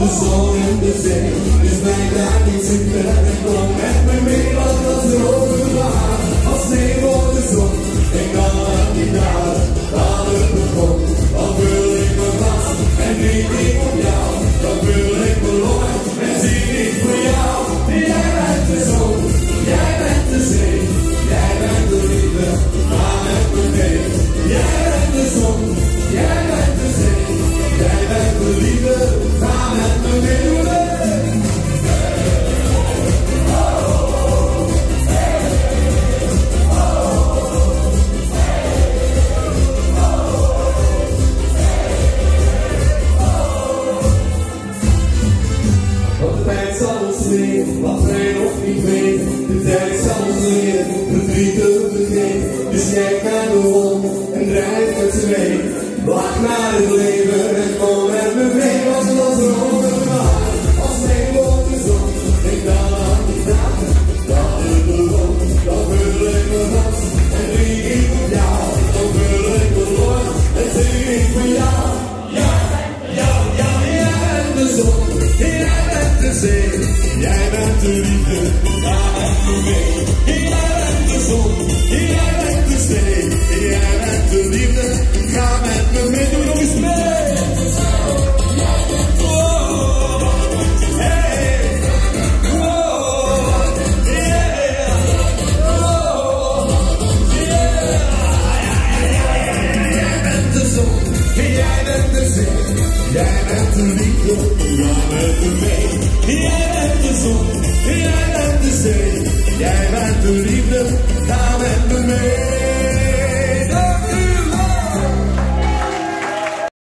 de zon en de zee, dus blijf daar niet zitten en kom met me mee, want als de rozen waren, als sneeuw voor de zon, ik kan het niet laten, dat het begon. Dan wil ik me vast en denk ik op jou, dan wil ik me nooit en zie ik voor jou. Jij bent de zon, jij bent de zee, jij bent de liefde, ga met me mee. Jij bent de zon, jij bent de zee, jij bent de liefde, ga met me mee. Want de tijd zal ons leren, wat wij nog niet weten. De tijd zal ons leren, verdriet te vergeten. Dus kijk naar de zon en drijf met ze mee. Wacht naar het leven en kom met me mee, want als